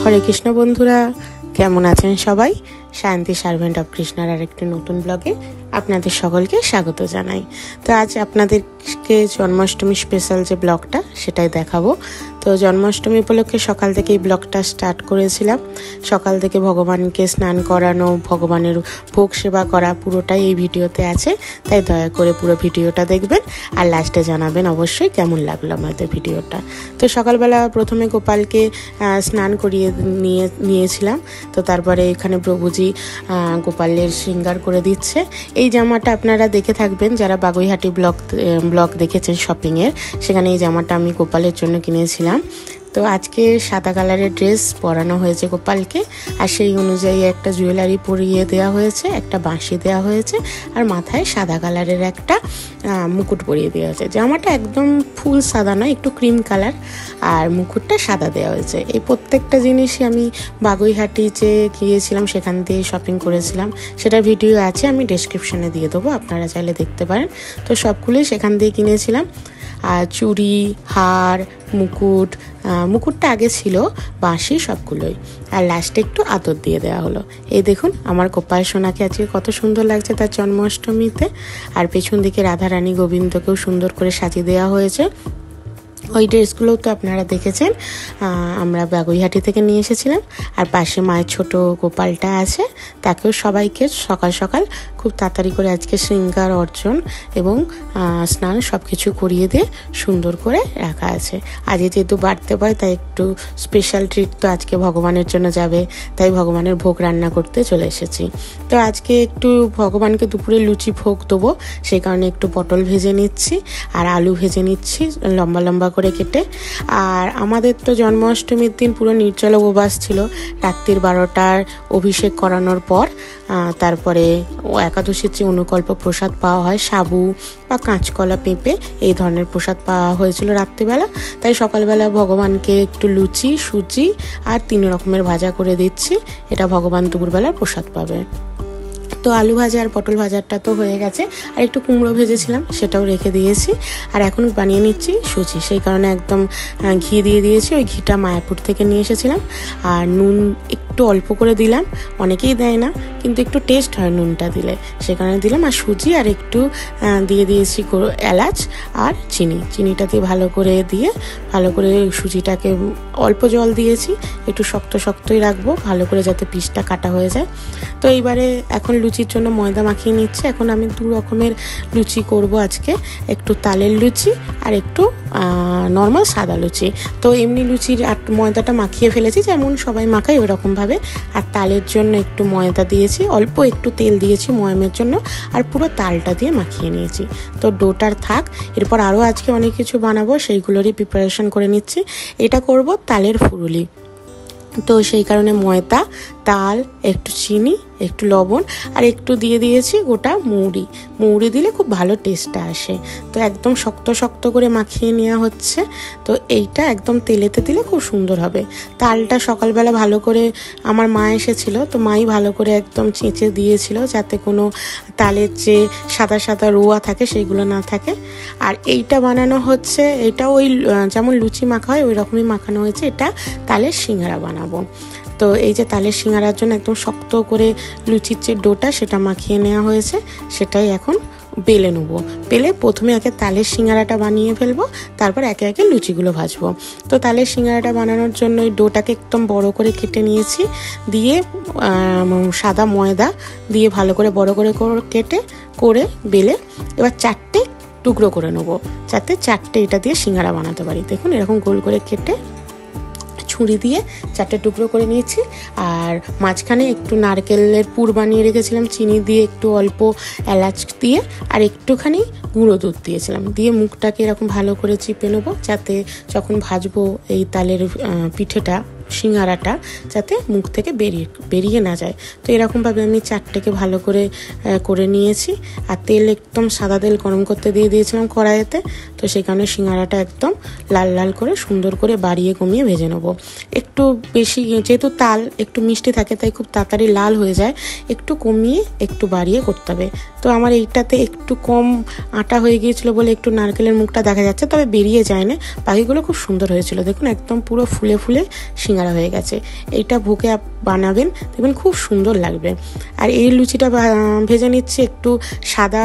হরে কৃষ্ণ বন্ধুরা, কেমন আছেন সবাই? শান্তি সার্ভেন্ট অফ কৃষ্ণার আর একটি নতুন ব্লগে আপনাদের সকলকে স্বাগত জানাই। তো আজ আপনাদেরকে জন্মাষ্টমী স্পেশাল যে ব্লগটা সেটাই দেখাবো। তো জন্মাষ্টমী উপলক্ষে সকাল থেকে এই ব্লগটা স্টার্ট করেছিলাম। সকাল থেকে ভগবানকে স্নান করানো, ভগবানের ভোগ সেবা করা পুরোটাই এই ভিডিওতে আছে, তাই দয়া করে পুরো ভিডিওটা দেখবেন আর লাস্টে জানাবেন অবশ্যই কেমন লাগলো আমাদের ভিডিওটা। তো সকালবেলা প্রথমে গোপালকে স্নান করিয়ে নিয়েছিলাম। তো তারপরে এখানে প্রভুজি গোপালের শৃঙ্গার করে দিচ্ছে। এই জামাটা আপনারা দেখে থাকবেন যারা বাগুইহাটি ব্লগ দেখেছেন শপিংয়ের, সেখানে এই জামাটা আমি গোপালের জন্য কিনেছিলাম। তো আজকে সাদা কালারের ড্রেস পরানো হয়েছে গোপালকে, আর সেই অনুযায়ী একটা জুয়েলারি পরিয়ে দেওয়া হয়েছে, একটা বাঁশি দেওয়া হয়েছে, আর মাথায় সাদা কালারের একটা মুকুট পরিয়ে দেওয়া হয়েছে। জামাটা একদম ফুল সাদা নয়, একটু ক্রিম কালার, আর মুকুটটা সাদা দেওয়া হয়েছে। এই প্রত্যেকটা জিনিসই আমি বাগুইহাটি যে গিয়েছিলাম সেখান দিয়ে শপিং করেছিলাম, সেটার ভিডিও আছে, আমি ডেসক্রিপশনে দিয়ে দেবো, আপনারা চাইলে দেখতে পারেন। তো সবগুলোই সেখান দিয়ে কিনেছিলাম। আর চুড়ি, হার, মুকুটটা আগে ছিল, বাঁশি সবগুলোই, আর লাস্টে একটু আদর দিয়ে দেওয়া হলো। এই দেখুন আমার গোপাল সোনাকে আজকে কত সুন্দর লাগছে তার জন্মাষ্টমীতে। আর পেছন দিকে রাধারানী গোবিন্দকেও সুন্দর করে সাজিয়ে দেওয়া হয়েছে। ওই ড্রেসগুলোও তো আপনারা দেখেছেন, আমরা বাগুইহাটি থেকে নিয়ে এসেছিলাম। আর পাশে মায়ের ছোট গোপালটা আছে, তাকেও সবাইকে সকাল সকাল খুব তাড়াতাড়ি করে আজকে শৃঙ্গার অর্জন এবং স্নান সব কিছু করিয়ে দিয়ে সুন্দর করে রাখা আছে। আজকে যেহেতু বাড়তে পারে তাই একটু স্পেশাল ট্রিট তো আজকে ভগবানের জন্য যাবে, তাই ভগবানের ভোগ রান্না করতে চলে এসেছি। তো আজকে একটু ভগবানকে দুপুরে লুচি ভোগ দেবো, সেই কারণে একটু পটল ভেজে নিচ্ছি আর আলু ভেজে নিচ্ছি লম্বা লম্বা করে কেটে। আর আমাদের তো জন্মাষ্টমীর দিন পুরো নির্জল উপবাস ছিল। রাত্রির 12টার অভিষেক করানোর পর তারপরে একাদশীর যে অনুকল্প প্রসাদ পাওয়া হয়, সাবু বা কাঁচকলা, পেঁপে, এই ধরনের প্রসাদ পাওয়া হয়েছিল রাত্রিবেলা। তাই সকালবেলা ভগবানকে একটু লুচি, সুজি আর 3 রকমের ভাজা করে দিচ্ছি, এটা ভগবান দুপুরবেলা প্রসাদ পাবে। তো আলু ভাজা আর পটল ভাজাটা তো হয়ে গেছে, আর একটু কুমড়ো ভেজেছিলাম সেটাও রেখে দিয়েছি। আর এখন বানিয়ে নিচ্ছি সুজি, সেই কারণে একদম ঘি দিয়ে দিয়েছি। ওই ঘিটা মায়াপুর থেকে নিয়ে এসেছিলাম। আর নুন একটু অল্প করে দিলাম, অনেকেই দেয় না, কিন্তু একটু টেস্ট হয় নুনটা দিলে, সে কারণে দিলাম। আর সুজি আর একটু দিয়ে দিয়েছি এলাচ আর চিনিটা দিয়ে ভালো করে সুজিটাকে অল্প জল দিয়েছি, একটু শক্ত শক্তই রাখবো ভালো করে যাতে পিসটা কাটা হয়ে যায়। তো এইবারে এখন লুচির জন্য ময়দা মাখিয়ে নিচ্ছে। এখন আমি 2 রকমের লুচি করব আজকে, একটু তালের লুচি আর একটু নর্মাল সাদা লুচি। তো এমনি লুচির ময়দাটা মাখিয়ে ফেলেছি যেমন সবাই মাখায় ওরকমভাবে, আর তালের জন্য একটু ময়দা দিয়েছি, অল্প একটু তেল দিয়েছি ময়মের জন্য, আর পুরো তালটা দিয়ে মাখিয়ে নিয়েছি। তো ডোটার থাক, এরপর আরও আজকে অনেক কিছু বানাবো, সেইগুলোরই প্রিপারেশন করে নিচ্ছি। এটা করব তালের ফুরুলি। তো সেই কারণে ময়দা, তাল, একটু চিনি, একটু লবণ আর একটু দিয়ে দিয়েছি গোটা মৌরি দিলে খুব ভালো টেস্টটা আসে। তো একদম শক্ত শক্ত করে মাখিয়ে নেওয়া হচ্ছে। তো এইটা একদম তেলেতে দিলে খুব সুন্দর হবে। তালটা সকালবেলা ভালো করে আমার মা এসেছিল, তো মাই ভালো করে একদম চেঁচে দিয়েছিল যাতে কোনো তালের যে সাদা সাদা রোয়া থাকে সেইগুলো না থাকে। আর এইটা বানানো হচ্ছে, এটা ওই যেমন লুচি মাখা হয় ওই রকমই মাখানো হয়েছে, এটা তালের সিঙ্গারা বানাবো। তো এই যে তালের সিঙ্গারার জন্য একদম শক্ত করে লুচির যে ডোটা সেটা মাখিয়ে নেওয়া হয়েছে, সেটাই এখন বেলে নেবো। বেলে প্রথমে আগে তালের সিঙ্গারাটা বানিয়ে ফেলবো, তারপর একে একে লুচিগুলো ভাজবো। তো তালের সিঙ্গারাটা বানানোর জন্য ওই ডোটাকে একদম বড় করে কেটে নিয়েছি, দিয়ে সাদা ময়দা দিয়ে ভালো করে বড় করে কেটে বেলে এবার 4টে টুকরো করে নেবো, যাতে 4টে এটা দিয়ে সিঙ্গারা বানাতে পারি। দেখুন এরকম গোল করে কেটে ছুরি দিয়ে 4টে টুকরো করে নিয়েছি। আর মাঝখানে একটু নারকেলের পুর বানিয়ে রেখেছিলাম চিনি দিয়ে, একটু অল্প এলাচ দিয়ে, আর একটুখানি গুঁড়ো দুধ দিয়েছিলাম, দিয়ে মুখটাকে এরকম ভালো করে চিপে নেবো, যাতে যখন ভাজবো এই তালের পিঠেটা সিঙ্গারাটা যাতে মুখ থেকে বেরিয়ে না যায়। তো এরকমভাবে আমি 4টেকে ভালো করে নিয়েছি। আর তেল একদম সাদা তেল গরম করতে দিয়ে দিয়েছিলাম কড়াইতে। তো সেই কারণে সিঙ্গারাটা একদম লাল লাল করে সুন্দর করে বাড়িয়ে কমিয়ে ভেজে নেবো। একটু বেশি, যেহেতু তাল একটু মিষ্টি থাকে তাই খুব তাড়াতাড়ি লাল হয়ে যায়, একটু কমিয়ে একটু বাড়িয়ে করতে হবে। তো আমার এইটাতে একটু কম আটা হয়ে গিয়েছিলো বলে একটু নারকেলের মুখটা দেখা যাচ্ছে, তবে বেরিয়ে যায় না, বাকিগুলো খুব সুন্দর হয়েছিল। দেখুন একদম পুরো ফুলে ফুলে সিঙ্গারা সিঙ্গারা হয়ে গেছে। এইটা ভোগে বানাবেন, দেখবেন খুব সুন্দর লাগবে। আর এই লুচিটা ভেজে নিচ্ছি একটু সাদা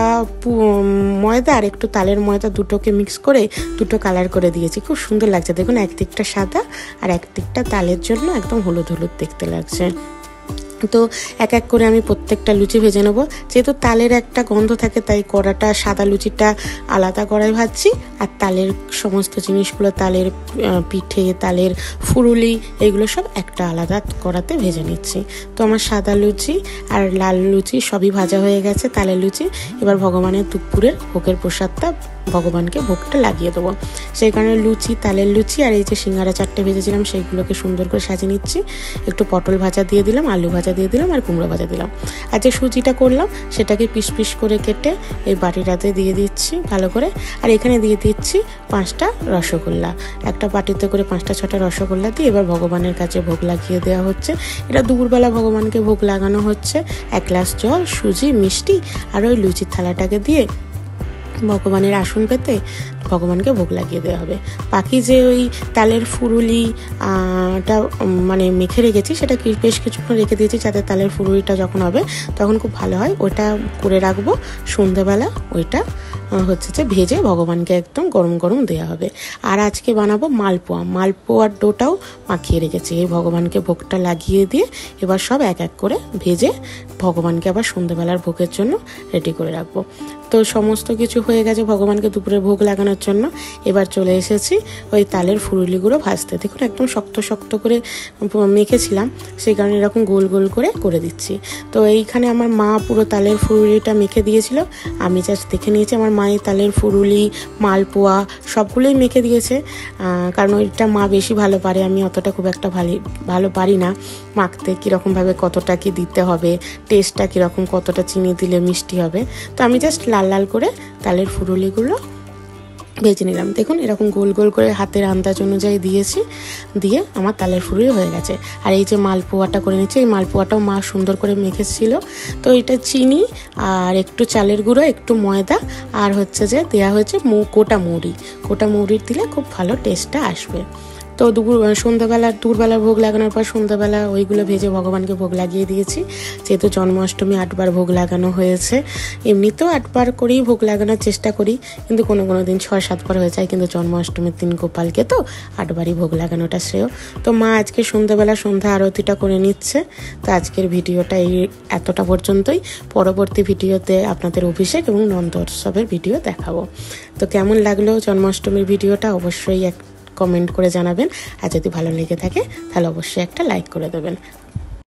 ময়দা আর একটু তালের ময়দা দুটোকে মিক্স করে দুটো কালার করে দিয়েছি, খুব সুন্দর লাগছে। দেখুন একদিকটা সাদা আর একদিকটা তালের জন্য একদম হলুদ হলুদ দেখতে লাগছে। তো এক এক করে আমি প্রত্যেকটা লুচি ভেজে নেবো। যেহেতু তালের একটা গন্ধ থাকে তাই কড়াটা সাদা লুচিটা আলাদা কড়াই ভাজছি, আর তালের সমস্ত জিনিসগুলো, তালের পিঠে, তালের ফুরুলি, এগুলো সব একটা আলাদা কড়াতে ভেজে নিচ্ছি। তো আমার সাদা লুচি আর লাল লুচি সবই ভাজা হয়ে গেছে, তালের লুচি। এবার ভগবানের দুপুরের ভোগের প্রসাদটা ভগবানকে ভোগটা লাগিয়ে দেবো। সেই কারণে লুচি, তালের লুচি আর এই যে সিঙ্গারা 4টে ভেজেছিলাম সেইগুলোকে সুন্দর করে সাজিয়ে নিচ্ছি। একটু পটল ভাজা দিয়ে দিলাম, আলু ভাজা দিয়ে দিলাম আর কুমড়ো ভাজা দিলাম। আর যে সুজিটা করলাম সেটাকে পিস পিস করে কেটে এই বাটিটাতে দিয়ে দিচ্ছি ভালো করে। আর এখানে দিয়ে দিচ্ছি 5টা রসগোল্লা, একটা বাটিতে করে 5টা 6টা রসগোল্লা দিয়ে এবার ভগবানের কাছে ভোগ লাগিয়ে দেওয়া হচ্ছে। এটা দুপুরবেলা ভগবানকে ভোগ লাগানো হচ্ছে। 1 গ্লাস জল, সুজি, মিষ্টি আর ওই লুচির থালাটাকে দিয়ে ভগবানের আসন পেতে ভগবানকে ভোগ লাগিয়ে দেওয়া হবে। বাকি যে ওই তালের ফুরুলিটা মানে মেখে রেখেছি সেটা বেশ কিছুক্ষণ রেখে দিয়েছি যাতে তালের ফুরুলিটা যখন হবে তখন খুব ভালো হয়। ওইটা করে রাখবো, সন্ধ্যেবেলা ওইটা হচ্ছে যে ভেজে ভগবানকে একদম গরম গরম দেওয়া হবে। আর আজকে বানাবো মালপোয়া। মালপোয়ার ডোটাও মাখিয়ে রেখেছি। এই ভগবানকে ভোগটা লাগিয়ে দিয়ে এবার সব এক এক করে ভেজে ভগবানকে আবার সন্ধ্যেবেলার ভোগের জন্য রেডি করে রাখবো। তো সমস্ত কিছু হয়ে গেছে ভগবানকে দুপুরে ভোগ লাগানোর জন্য। এবার চলে এসেছি ওই তালের ফুরুলিগুলো ভাজতে। দেখুন একদম শক্ত শক্ত করে মেখেছিলাম, সেই কারণে এরকম গোল গোল করে করে দিচ্ছি। তো এইখানে আমার মা পুরো তালের ফুরুলিটা মেখে দিয়েছিল, আমি জাস্ট দেখে নিয়েছি। আমার মায়ের তালের ফুরুলি, মালপোয়া সবগুলোই মেখে দিয়েছে, কারণ ওইটা মা বেশি ভালো পারে, আমি অতটা খুব একটা ভালো পারি না মাখতে, কীরকমভাবে কতটা কি দিতে হবে, টেস্টটা কীরকম, কতটা চিনি দিলে মিষ্টি হবে। তো আমি জাস্ট লাল লাল করে তালের ফুরুলিগুলো ভেজে নিলাম। দেখুন এরকম গোল গোল করে হাতের আন্দাজ অনুযায়ী দিয়েছি, দিয়ে আমার তালের ফুরুলি হয়ে গেছে। আর এই যে মালপোয়াটা করে নিচ্ছি, এই মালপোয়াটাও মা সুন্দর করে মেখেছিল। তো এটা চিনি আর একটু চালের গুঁড়ো, একটু ময়দা আর হচ্ছে যে দেওয়া হয়েছে গোটা মৌরি দিলে খুব ভালো টেস্টটা আসবে। তো দুপুরবেলার ভোগ লাগানোর পর সন্ধ্যাবেলা ওইগুলো ভেজে ভগবানকে ভোগ লাগিয়ে দিয়েছি। যেহেতু জন্মাষ্টমী 8বার ভোগ লাগানো হয়েছে, এমনিতেও 8বার করেই ভোগ লাগানোর চেষ্টা করি, কিন্তু কোনো দিন 6-7বার হয়ে যায়, কিন্তু জন্মাষ্টমীর দিন গোপালকে তো 8বারই ভোগ লাগানোটা শ্রেয়। তো মা আজকে সন্ধ্যা আরতিটা করে নিচ্ছে। তো আজকের ভিডিওটা এতটা পর্যন্তই। পরবর্তী ভিডিওতে আপনাদের অভিষেক এবং নন্দোৎসবের ভিডিও দেখাবো। তো কেমন লাগলো জন্মাষ্টমীর ভিডিওটা অবশ্যই কমেন্ট করে জানাবেন। আর যদি ভালো লেগে থাকে তাহলে অবশ্যই একটা লাইক করে দেবেন।